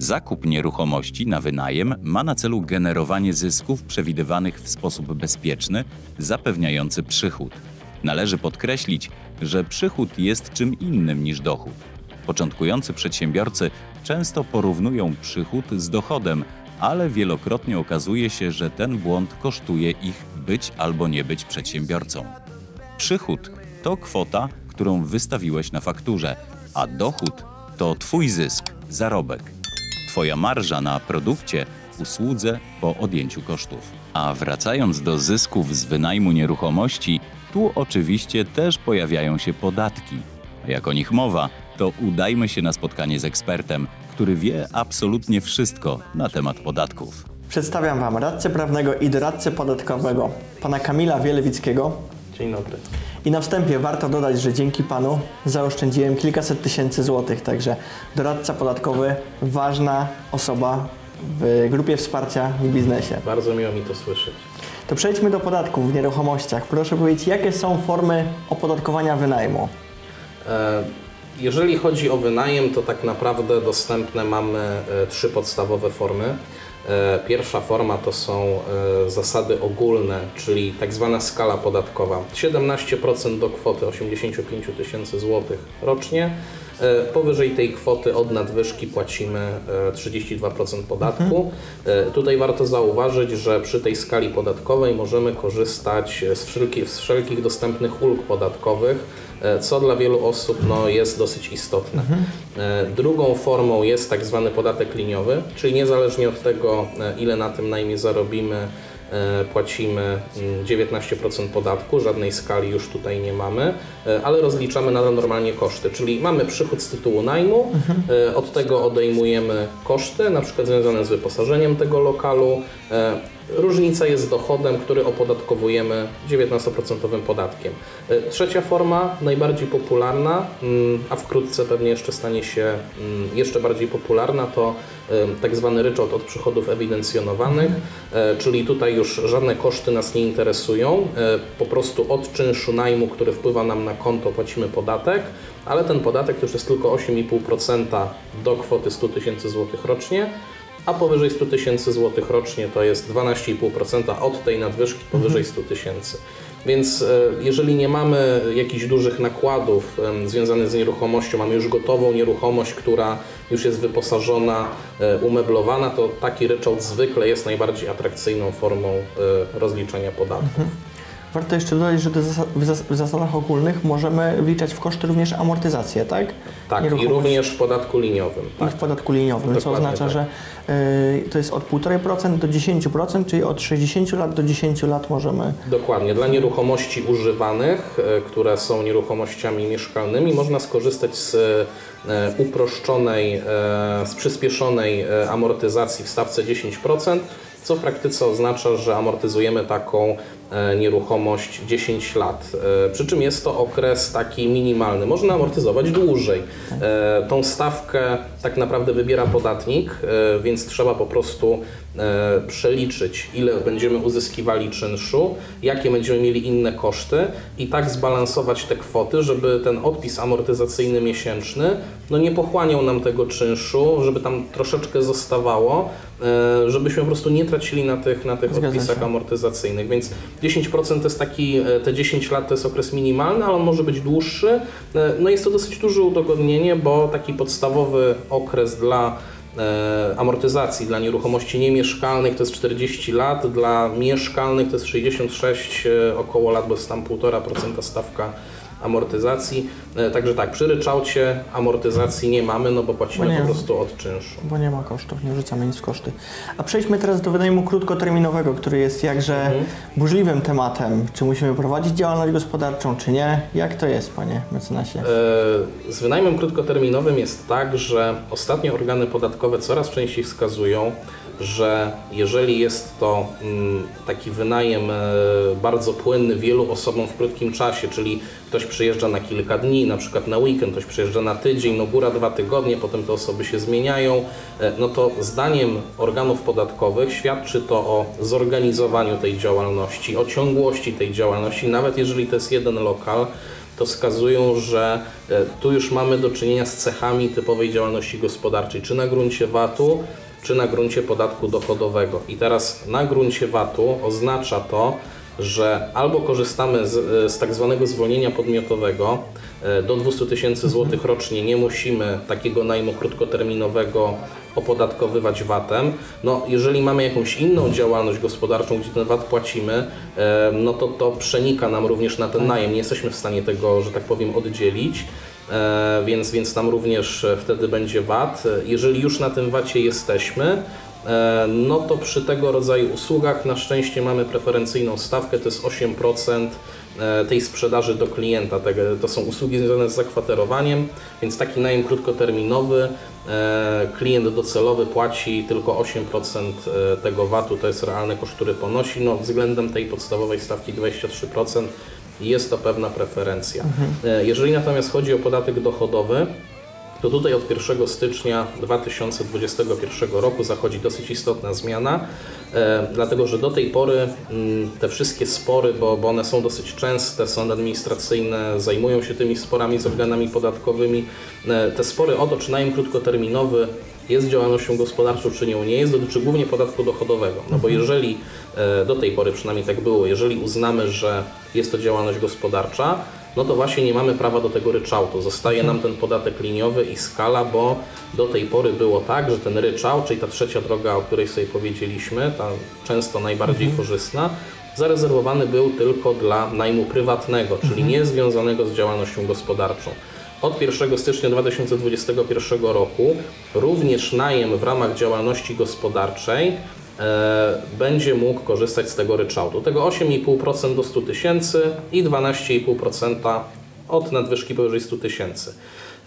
Zakup nieruchomości na wynajem ma na celu generowanie zysków przewidywanych w sposób bezpieczny, zapewniający przychód. Należy podkreślić, że przychód jest czym innym niż dochód. Początkujący przedsiębiorcy często porównują przychód z dochodem, ale wielokrotnie okazuje się, że ten błąd kosztuje ich być albo nie być przedsiębiorcą. Przychód to kwota, którą wystawiłeś na fakturze, a dochód to Twój zysk, zarobek. Twoja marża na produkcie, usłudze po odjęciu kosztów. A wracając do zysków z wynajmu nieruchomości, tu oczywiście też pojawiają się podatki. A jak o nich mowa, to udajmy się na spotkanie z ekspertem, który wie absolutnie wszystko na temat podatków. Przedstawiam Wam radcę prawnego i doradcę podatkowego, pana Kamila Wielewickiego. Dzień dobry. I na wstępie warto dodać, że dzięki panu zaoszczędziłem kilkaset tysięcy złotych, także doradca podatkowy, ważna osoba w grupie wsparcia w biznesie. Bardzo miło mi to słyszeć. To przejdźmy do podatków w nieruchomościach. Proszę powiedzieć, jakie są formy opodatkowania wynajmu? Jeżeli chodzi o wynajem, to tak naprawdę dostępne mamy trzy podstawowe formy. Pierwsza forma to są zasady ogólne, czyli tak zwana skala podatkowa. 17% do kwoty 85 tysięcy złotych rocznie. Powyżej tej kwoty od nadwyżki płacimy 32% podatku. Tutaj warto zauważyć, że przy tej skali podatkowej możemy korzystać z wszelkich dostępnych ulg podatkowych, co dla wielu osób jest dosyć istotne. Drugą formą jest tak zwany podatek liniowy, czyli niezależnie od tego, ile na tym najmie zarobimy, płacimy 19% podatku, żadnej skali już tutaj nie mamy, ale rozliczamy nadal normalnie koszty, czyli mamy przychód z tytułu najmu, od tego odejmujemy koszty, na przykład związane z wyposażeniem tego lokalu. Różnica jest dochodem, który opodatkowujemy 19% podatkiem. Trzecia forma, najbardziej popularna, a wkrótce pewnie jeszcze stanie się jeszcze bardziej popularna, to tak zwany ryczałt od przychodów ewidencjonowanych, czyli tutaj już żadne koszty nas nie interesują, po prostu od czynszu najmu, który wpływa nam na konto, płacimy podatek, ale ten podatek już jest tylko 8,5% do kwoty 100 tysięcy złotych rocznie, a powyżej 100 tysięcy złotych rocznie to jest 12,5% od tej nadwyżki powyżej 100 tysięcy. Więc jeżeli nie mamy jakichś dużych nakładów związanych z nieruchomością, mamy już gotową nieruchomość, która już jest wyposażona, umeblowana, to taki ryczałt zwykle jest najbardziej atrakcyjną formą rozliczania podatków. Warto jeszcze dodać, że w zasadach ogólnych możemy wliczać w koszty również amortyzację, tak? Tak, i również w podatku liniowym. Tak. I w podatku liniowym, co oznacza, tak, że to jest od 1,5% do 10%, czyli od 60 lat do 10 lat możemy... Dokładnie. Dla nieruchomości używanych, które są nieruchomościami mieszkalnymi, można skorzystać z uproszczonej, z przyspieszonej amortyzacji w stawce 10%, co w praktyce oznacza, że amortyzujemy taką nieruchomość 10 lat. Przy czym jest to okres taki minimalny. Można amortyzować dłużej. Tą stawkę tak naprawdę wybiera podatnik, więc trzeba po prostu przeliczyć, ile będziemy uzyskiwali czynszu, jakie będziemy mieli inne koszty i tak zbalansować te kwoty, żeby ten odpis amortyzacyjny miesięczny nie pochłaniał nam tego czynszu, żeby tam troszeczkę zostawało, żebyśmy po prostu nie tracili na tych odpisach amortyzacyjnych. Więc 10% to jest taki, te 10 lat to jest okres minimalny, ale on może być dłuższy. Jest to dosyć duże udogodnienie, bo taki podstawowy okres dla amortyzacji dla nieruchomości niemieszkalnych to jest 40 lat, dla mieszkalnych to jest 66 około lat, bo jest tam 1,5% stawka amortyzacji. Także tak, przy ryczałcie amortyzacji nie mamy, bo płacimy po prostu od czynszu. Bo nie ma kosztów, nie wrzucamy nic w koszty. A przejdźmy teraz do wynajmu krótkoterminowego, który jest jakże burzliwym tematem. Czy musimy prowadzić działalność gospodarczą, czy nie? Jak to jest, panie mecenasie? Z wynajmem krótkoterminowym jest tak, że ostatnio organy podatkowe coraz częściej wskazują, że jeżeli jest to taki wynajem bardzo płynny wielu osobom w krótkim czasie, czyli ktoś przyjeżdża na kilka dni, na przykład na weekend, ktoś przyjeżdża na tydzień, góra 2 tygodnie, potem te osoby się zmieniają, to zdaniem organów podatkowych świadczy to o zorganizowaniu tej działalności, o ciągłości tej działalności, nawet jeżeli to jest jeden lokal, to wskazują, że tu już mamy do czynienia z cechami typowej działalności gospodarczej, czy na gruncie VAT-u, czy na gruncie podatku dochodowego. I teraz na gruncie VAT-u oznacza to, że albo korzystamy z tak zwanego zwolnienia podmiotowego, do 200 tysięcy złotych rocznie nie musimy takiego najmu krótkoterminowego opodatkowywać VAT-em. No, jeżeli mamy jakąś inną działalność gospodarczą, gdzie ten VAT płacimy, no to przenika nam również na ten najem. Nie jesteśmy w stanie tego, że tak powiem, oddzielić, więc tam również wtedy będzie VAT. Jeżeli już na tym VAT-cie jesteśmy, no to przy tego rodzaju usługach na szczęście mamy preferencyjną stawkę, to jest 8% tej sprzedaży do klienta. To są usługi związane z zakwaterowaniem, więc taki najem krótkoterminowy klient docelowy płaci tylko 8% tego VAT-u, to jest realny koszt, który ponosi. No, względem tej podstawowej stawki 23% jest to pewna preferencja. Jeżeli natomiast chodzi o podatek dochodowy, to tutaj od 1 stycznia 2021 roku zachodzi dosyć istotna zmiana, dlatego że do tej pory te wszystkie spory, bo one są dosyć częste, sądy administracyjne zajmują się tymi sporami z organami podatkowymi, te spory o to, czy najem krótkoterminowy jest działalnością gospodarczą, czy nie jest, dotyczy głównie podatku dochodowego. No bo jeżeli, do tej pory przynajmniej tak było, jeżeli uznamy, że jest to działalność gospodarcza, no to właśnie nie mamy prawa do tego ryczałtu. Zostaje nam ten podatek liniowy i skala, bo do tej pory było tak, że ten ryczałt, czyli ta trzecia droga, o której sobie powiedzieliśmy, ta często najbardziej korzystna, zarezerwowany był tylko dla najmu prywatnego, czyli nie związanego z działalnością gospodarczą. Od 1 stycznia 2021 roku również najem w ramach działalności gospodarczej będzie mógł korzystać z tego ryczałtu. Tego 8,5% do 100 tysięcy i 12,5% od nadwyżki powyżej 100 tysięcy.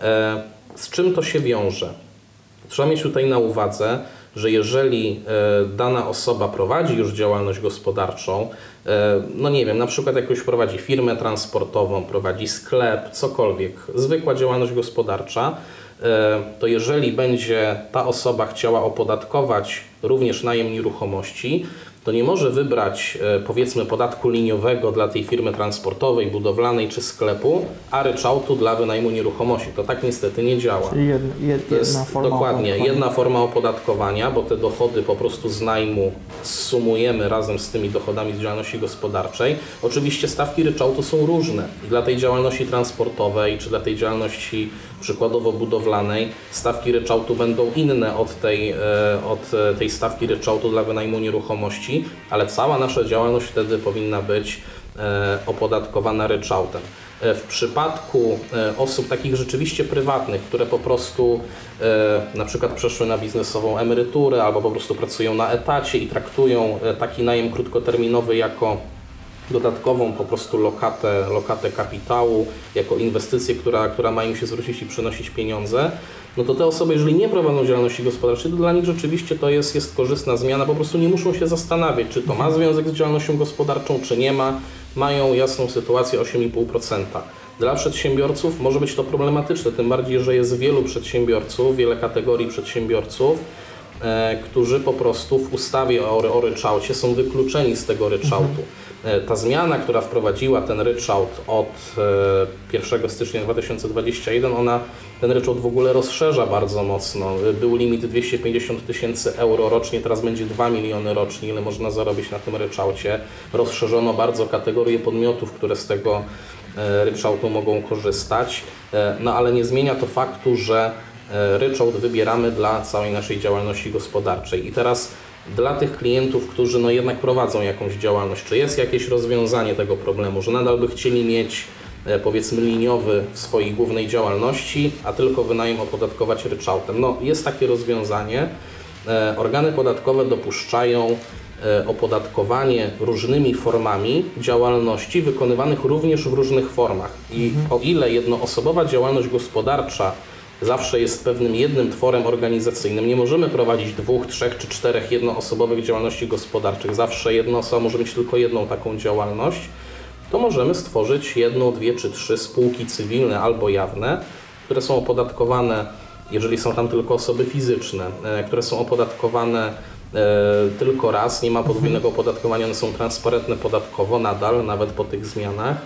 Z czym to się wiąże? Trzeba mieć tutaj na uwadze, że jeżeli dana osoba prowadzi już działalność gospodarczą, no nie wiem, na przykład jakąś prowadzi firmę transportową, prowadzi sklep, cokolwiek, zwykła działalność gospodarcza, to jeżeli będzie ta osoba chciała opodatkować również najem nieruchomości, to nie może wybrać powiedzmy podatku liniowego dla tej firmy transportowej, budowlanej czy sklepu, a ryczałtu dla wynajmu nieruchomości. To tak niestety nie działa. Czyli jedna forma dokładnie, jedna forma opodatkowania, bo te dochody po prostu z najmu sumujemy razem z tymi dochodami z działalności gospodarczej. Oczywiście stawki ryczałtu są różne i dla tej działalności transportowej czy dla tej działalności przykładowo budowlanej stawki ryczałtu będą inne od tej stawki ryczałtu dla wynajmu nieruchomości, ale cała nasza działalność wtedy powinna być opodatkowana ryczałtem. W przypadku osób takich rzeczywiście prywatnych, które po prostu na przykład przeszły na biznesową emeryturę albo po prostu pracują na etacie i traktują taki najem krótkoterminowy jako dodatkową po prostu lokatę kapitału, jako inwestycję, która ma im się zwrócić i przynosić pieniądze, no to te osoby, jeżeli nie prowadzą działalności gospodarczej, to dla nich rzeczywiście to jest korzystna zmiana, po prostu nie muszą się zastanawiać, czy to ma związek z działalnością gospodarczą, czy nie ma, mają jasną sytuację 8,5%. Dla przedsiębiorców może być to problematyczne, tym bardziej, że jest wielu przedsiębiorców, wiele kategorii przedsiębiorców, którzy po prostu w ustawie o ryczałcie są wykluczeni z tego ryczałtu. Ta zmiana, która wprowadziła ten ryczałt od 1 stycznia 2021, ona ten ryczałt w ogóle rozszerza bardzo mocno. Był limit 250 tysięcy euro rocznie, teraz będzie 2 miliony rocznie, ile można zarobić na tym ryczałcie. Rozszerzono bardzo kategorię podmiotów, które z tego ryczałtu mogą korzystać, no ale nie zmienia to faktu, że ryczałt wybieramy dla całej naszej działalności gospodarczej. I teraz dla tych klientów, którzy no jednak prowadzą jakąś działalność, czy jest jakieś rozwiązanie tego problemu, że nadal by chcieli mieć powiedzmy liniowy w swojej głównej działalności, a tylko wynajem opodatkować ryczałtem. No jest takie rozwiązanie. Organy podatkowe dopuszczają opodatkowanie różnymi formami działalności wykonywanych również w różnych formach. I o ile jednoosobowa działalność gospodarcza zawsze jest pewnym jednym tworem organizacyjnym, nie możemy prowadzić 2, 3 czy 4 jednoosobowych działalności gospodarczych, zawsze jedna osoba może mieć tylko jedną taką działalność, to możemy stworzyć 1, 2 czy 3 spółki cywilne albo jawne, które są opodatkowane, jeżeli są tam tylko osoby fizyczne, które są opodatkowane tylko raz, nie ma podwójnego opodatkowania, one są transparentne podatkowo nadal, nawet po tych zmianach.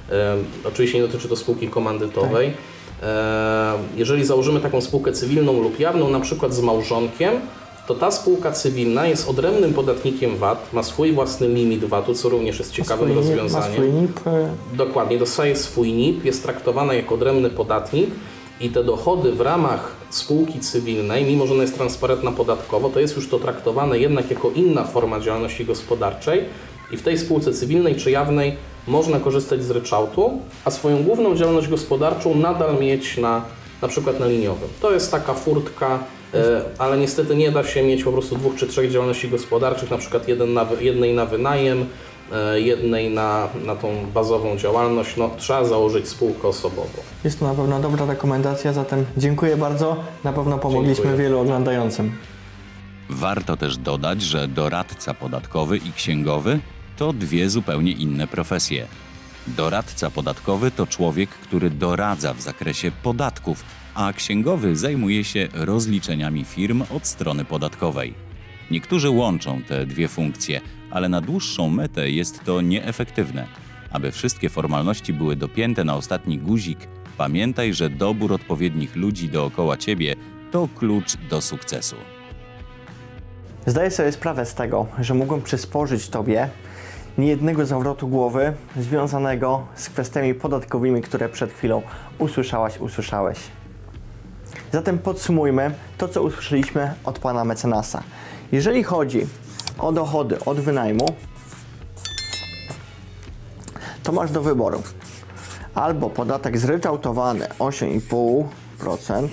Oczywiście nie dotyczy to spółki komandytowej. Jeżeli założymy taką spółkę cywilną lub jawną, na przykład z małżonkiem, to ta spółka cywilna jest odrębnym podatnikiem VAT, ma swój własny limit VAT-u, co również jest ciekawym rozwiązaniem. Ma swój NIP. Dokładnie, dostaje swój NIP, jest traktowana jako odrębny podatnik i te dochody w ramach spółki cywilnej, mimo że ona jest transparentna podatkowo, to jest już to traktowane jednak jako inna forma działalności gospodarczej i w tej spółce cywilnej czy jawnej można korzystać z ryczałtu, a swoją główną działalność gospodarczą nadal mieć na przykład na liniowym. To jest taka furtka, ale niestety nie da się mieć po prostu 2 czy 3 działalności gospodarczych, na przykład jednej na wynajem, jednej na tą bazową działalność. No, trzeba założyć spółkę osobową. Jest to na pewno dobra rekomendacja, zatem dziękuję bardzo. Na pewno pomogliśmy wielu oglądającym. Warto też dodać, że doradca podatkowy i księgowy to 2 zupełnie inne profesje. Doradca podatkowy to człowiek, który doradza w zakresie podatków, a księgowy zajmuje się rozliczeniami firm od strony podatkowej. Niektórzy łączą te 2 funkcje, ale na dłuższą metę jest to nieefektywne. Aby wszystkie formalności były dopięte na ostatni guzik, pamiętaj, że dobór odpowiednich ludzi dookoła ciebie to klucz do sukcesu. Zdaję sobie sprawę z tego, że mogłem przysporzyć Tobie niejednego zawrotu głowy związanego z kwestiami podatkowymi, które przed chwilą usłyszałeś. Zatem podsumujmy to, co usłyszeliśmy od Pana mecenasa. Jeżeli chodzi o dochody od wynajmu, to masz do wyboru albo podatek zryczałtowany 8,5%,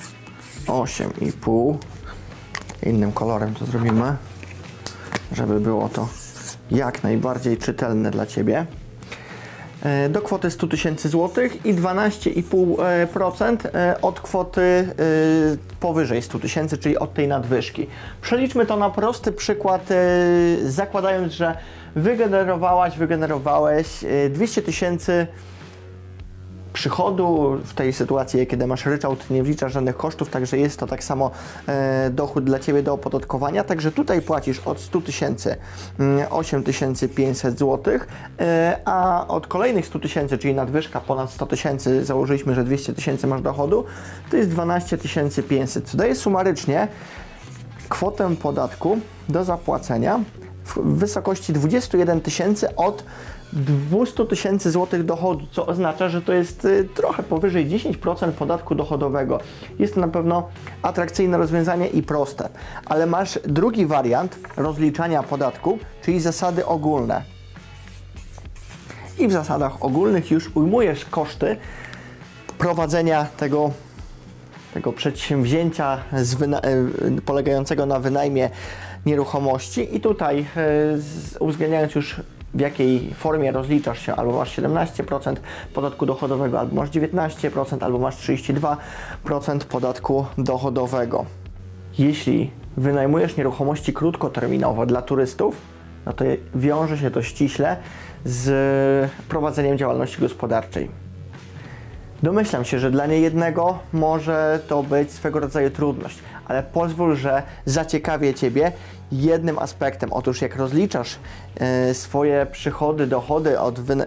8,5%, innym kolorem to zrobimy, żeby było to jak najbardziej czytelne dla Ciebie, do kwoty 100 000 złotych i 12,5% od kwoty powyżej 100 000, czyli od tej nadwyżki. Przeliczmy to na prosty przykład, zakładając, że wygenerowałeś 200 000 przychodu. W tej sytuacji, kiedy masz ryczałt, nie wliczasz żadnych kosztów, także jest to tak samo dochód dla Ciebie do opodatkowania. Także tutaj płacisz od 100 000 8500 zł, a od kolejnych 100 000, czyli nadwyżka ponad 100 000, założyliśmy, że 200 000 masz dochodu, to jest 12 500, co daje sumarycznie kwotę podatku do zapłacenia w wysokości 21 000 od 200 000 złotych dochodu, co oznacza, że to jest trochę powyżej 10% podatku dochodowego. Jest to na pewno atrakcyjne rozwiązanie i proste, ale masz drugi wariant rozliczania podatku, czyli zasady ogólne. I w zasadach ogólnych już ujmujesz koszty prowadzenia tego przedsięwzięcia polegającego na wynajmie nieruchomości i tutaj uwzględniając już w jakiej formie rozliczasz się, albo masz 17% podatku dochodowego, albo masz 19%, albo masz 32% podatku dochodowego. Jeśli wynajmujesz nieruchomości krótkoterminowo dla turystów, no to wiąże się to ściśle z prowadzeniem działalności gospodarczej. Domyślam się, że dla niejednego może to być swego rodzaju trudność, ale pozwól, że zaciekawię Ciebie jednym aspektem. Otóż jak rozliczasz swoje przychody, dochody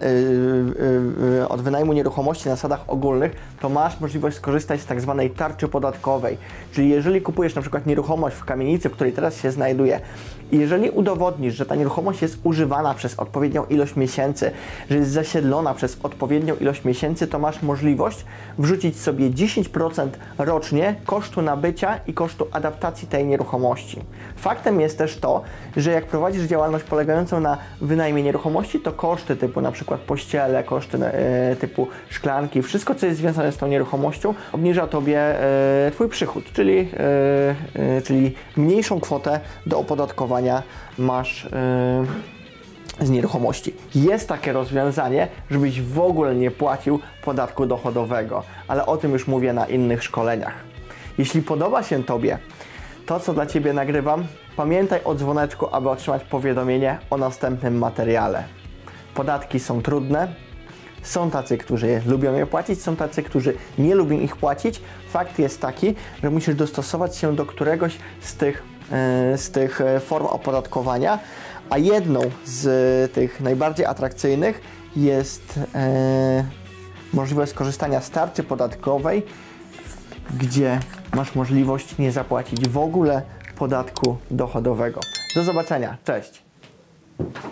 od wynajmu nieruchomości na zasadach ogólnych, to masz możliwość skorzystać z tak zwanej tarczy podatkowej. Czyli jeżeli kupujesz na przykład nieruchomość w kamienicy, w której teraz się znajduje, i jeżeli udowodnisz, że ta nieruchomość jest używana przez odpowiednią ilość miesięcy, że jest zasiedlona przez odpowiednią ilość miesięcy, to masz możliwość wrzucić sobie 10% rocznie kosztu nabycia i kosztu adaptacji tej nieruchomości. Faktem jest też to, że jak prowadzisz działalność polegającą na wynajmie nieruchomości, to koszty typu na przykład pościele, koszty typu szklanki, wszystko co jest związane z tą nieruchomością obniża Tobie Twój przychód, czyli mniejszą kwotę do opodatkowania masz z nieruchomości. Jest takie rozwiązanie, żebyś w ogóle nie płacił podatku dochodowego, ale o tym już mówię na innych szkoleniach. Jeśli podoba się Tobie to, co dla Ciebie nagrywam, pamiętaj o dzwoneczku, aby otrzymać powiadomienie o następnym materiale. Podatki są trudne, są tacy, którzy lubią je płacić, są tacy, którzy nie lubią ich płacić. Fakt jest taki, że musisz dostosować się do któregoś z tych form opodatkowania, a jedną z tych najbardziej atrakcyjnych jest możliwość skorzystania z tarczy podatkowej, gdzie masz możliwość nie zapłacić w ogóle podatku dochodowego. Do zobaczenia. Cześć!